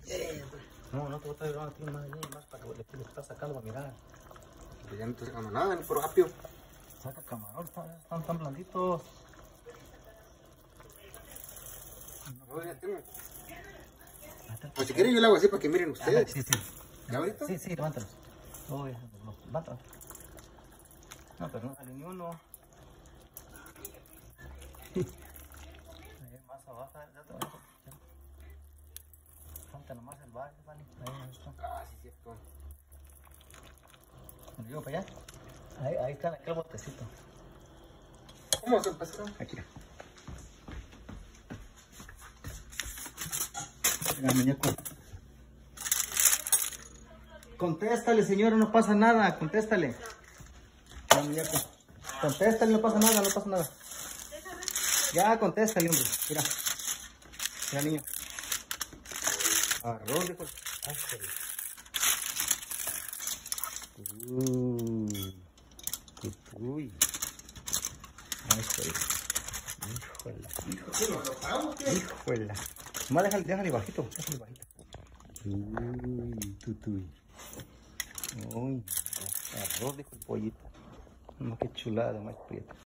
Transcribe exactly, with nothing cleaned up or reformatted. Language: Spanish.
No, no te voy a traer a ti más de más para que le estás sacando para mirar. Pero ya no estoy sacando nada, ni por rápido. Saca camarón, están, están tan blanditos. No, ya tengo. O si quieren yo le hago así para que miren ustedes. Ah, sí, sí. ¿Ya ahorita? Sí, sí, levántalos. Oh, ya, no, levántalos. No, pero no sale ni uno. Ahí más abajo, ya te abajo. Falta nomás el barrio, ¿vale? Ahí está. Ah, sí, cierto. ¿Me llevo para allá? Ahí, ahí está aquel botecito. ¿Cómo se empezó? Aquí. Venga, muñeco. Contéstale, señora, no pasa nada. Contéstale. Ya, muñeco. Contéstale, no pasa nada, no pasa nada. Ya, contéstale, hombre. Mira. Mira, niño. Arroz, dijo. Ay, joder. Uy. Uy. Ay, joder. Híjole. Híjole. Más déjale, déjale bajito, déjale bajito. Uy, tutuy. Uy, arroz, dijo el pollito. No, qué chulada, más prieto.